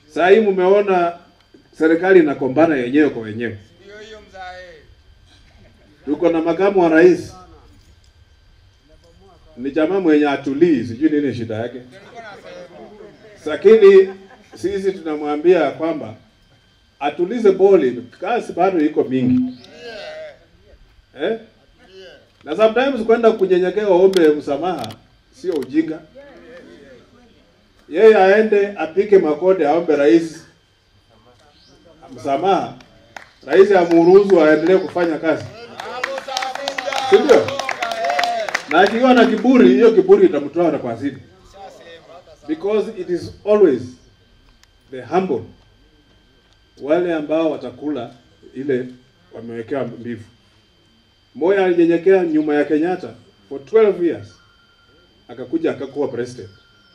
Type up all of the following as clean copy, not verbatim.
Sasa hii mmeona serikali inakombana yenyewe kwa wenyewe. Tuko na makamu wa rais. Ni jamaa mwenye atulii, sijui nini shida yake. Lakini sisi tunamwambia kwamba atulize boli, kasi bado iko mingi. Na sometimes kwenda kunyenyekea ombe msamaha sio ujinga. Yeye aende apike makode aombe rais msamaha. Rais amuruhusu aendelee kufanya kazi. Ndio. Na akiwa na kiburi, hiyo kiburi itamtoa kwa asili. Because it is always the humble wale ambao watakula ile wamewekea mbivu. Moya alinyenyekea nyuma ya Kenyatta for 12 years. Akakuja akakuwa president.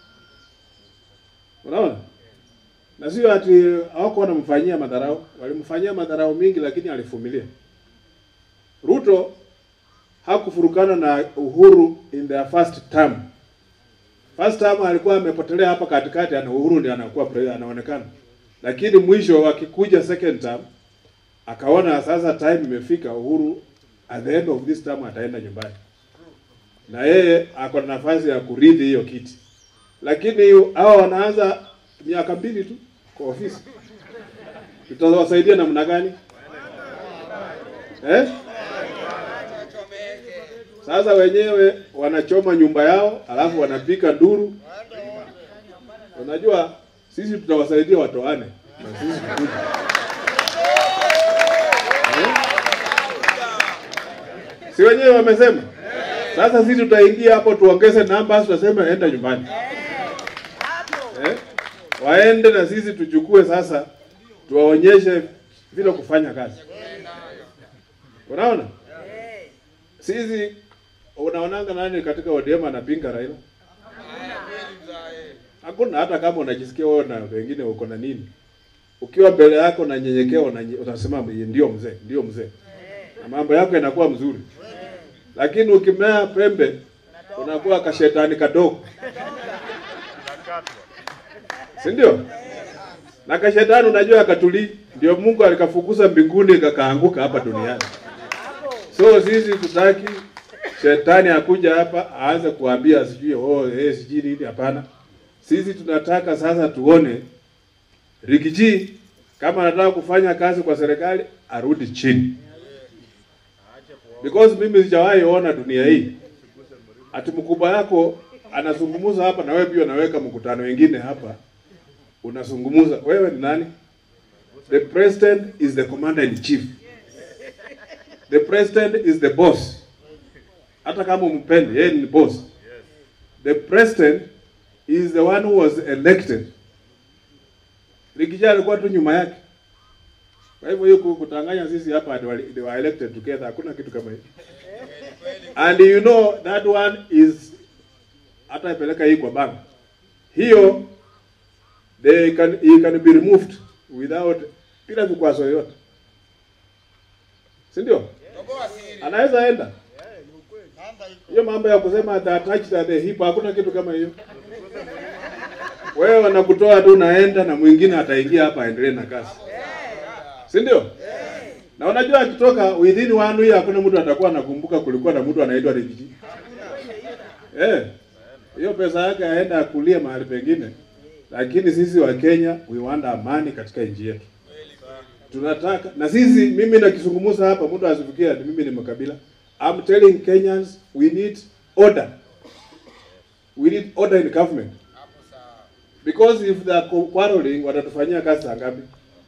Unaona? Na sio ati hawako wanamfanyia madharau, walimfanyia madharau mingi lakini alivumilia. Ruto hakufurukana na Uhuru in their first term. First term alikuwa amepotelea hapa katikati, na Uhuru ndiye anakuwa anaonekana. Lakini mwisho wakikuja second term akaona sasa time imefika, Uhuru at the end of this term ataenda nyumbani. Na yeye ako na nafasi ya kurithi hiyo kiti. Lakini hao wanaanza miaka 2 tu kwa ofisi. Tutawasaidia namna gani? Sasa wenyewe wanachoma nyumba yao, alafu wanapika nduru. Unajua sisi tutawasaidia watoane. Na sisi tukuja. Si wenyewe wamesema? Sasa sisi tutaingia hapo tuongeze numbers, tutasema enda nyumbani. Waende na sisi tuchukue sasa tuwaonyeshe vile kufanya kazi. Unaona? Sisi unaonanga nani katika ODM anapinga Raila? Hakuna, hata kama unajisikia wewe na wengine uko na nini. Ukiwa mbele yako na nyenyekea utasema ndio mzee, ndio mzee. Na mambo yako yanakuwa mzuri. Lakini ukimea pembe unakuwa kashetani kadogo. Si ndio? Na kashetani unajua akatuli, ndio Mungu alikafukuza mbinguni kakaanguka hapa duniani. So sisi tutaki shetani akuja hapa aanze kuambia sijui sijui nini, hapana. Sisi tunataka sasa tuone Rigiji kama anataka kufanya kazi kwa serikali arudi chini. Because mimi sijawahi ona dunia hii ati mkubwa yako anazungumza hapa na wewe pia unaweka mkutano wengine hapa unazungumza. Wewe ni nani? The president is the commander in chief. The president is the boss. Hata kama umpende, yeye ni boss. The president is the one who was elected. Rigiji alikuwa tu nyuma yake. Kwa hivyo hiyo kutanganya sisi hapa they were elected together, hakuna kitu kama hiyo. And you know that one is hata ipeleka hii kwa bank. Hiyo he can be removed without bila vikwazo yoyote. Si ndio? Anaweza enda. Hiyo mambo ya kusema attached at the hip hakuna kitu kama hiyo. Wewe wanakutoa tu naenda na mwingine ataingia hapa aendelee na kazi. Si ndio? Na unajua akitoka within 1 year hakuna mtu atakuwa anakumbuka kulikuwa na mtu anaitwa Rigiji. Hiyo pesa yake aenda kulia mahali pengine. Lakini sisi wa Kenya we want amani katika nchi yetu. Tunataka na sisi mimi nakizungumza hapa mtu asifikie mimi ni makabila. I'm telling Kenyans we need order. We need order in government. Because if they are quarreling watatufanyia kazi ngapi?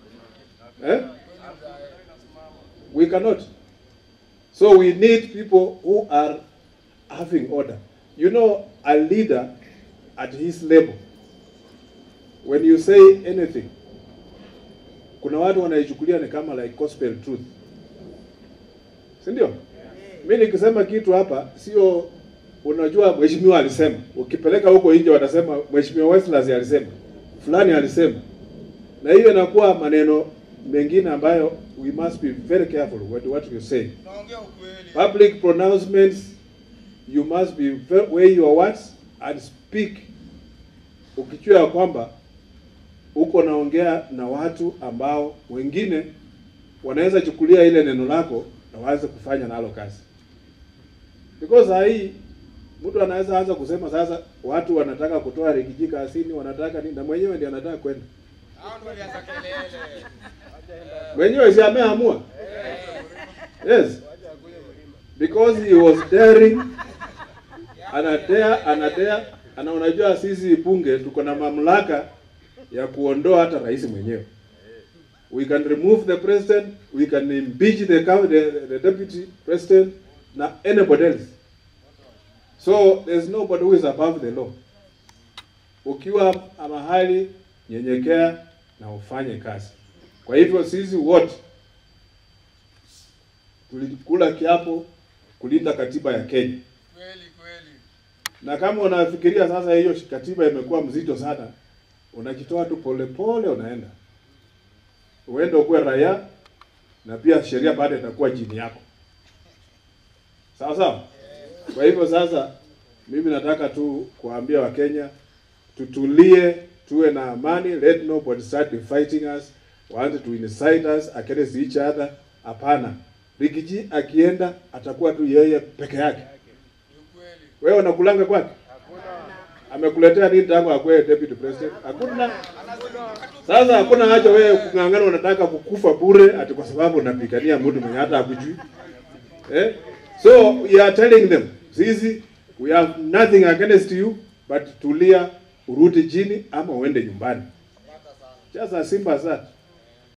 We cannot. So we need people who are having order. You know, a leader at his level, when you say anything, kuna watu wanaichukulia ni kama like gospel truth. Si ndio? Mimi nikisema kitu hapa sio unajua mheshimiwa alisema. Ukipeleka huko nje watasema mheshimiwa Westlands alisema. Fulani alisema. Na hiyo inakuwa maneno mengine ambayo we must be very careful what you say. Public pronouncements, you must be weigh your words and speak. Ukichua kwamba uko naongea na watu ambao wengine wanaweza chukulia ile neno lako na waanze kufanya nalo kazi. Because hii mtu anaweza anza kusema sasa watu wanataka kutoa Rigiji kasini, wanataka nini, na mwenyewe ndiye anataka kwenda. Hao ndio walianza kelele. Mwenyewe si ameamua. Yes. Because he was daring. Anatea, unajua sisi bunge tuko na mamlaka ya kuondoa hata rais mwenyewe. We can remove the president, we can impeach the deputy president, na anybody else. So there's nobody who is above the law. Ukiwa mahali, nyenyekea na ufanye kazi. Kwa hivyo sisi wote tulikula kiapo kulinda katiba ya Kenya. Kweli. Na kama unafikiria sasa hiyo katiba imekuwa mzito sana, unajitoa tu pole unaenda. Uende ukuwe raia na pia sheria baada itakuwa chini yako. Sawa? Kwa hivyo sasa mimi nataka tu kuambia Wakenya tutulie, tuwe na amani, let nobody start fighting us, want to incite us against each other. Hapana. Rigiji akienda atakuwa tu yeye peke yake. Wewe unakulanga kwake? Hakuna. Amekuletea nini tangu akwe deputy president? Hakuna. Sasa hakuna haja wewe kungangana unataka kukufa bure ati kwa sababu unapigania mtu mwenye hata hakujui. So we are telling them, sisi we have nothing against you, but tulia, urudi chini ama uende nyumbani. Just as simple as that.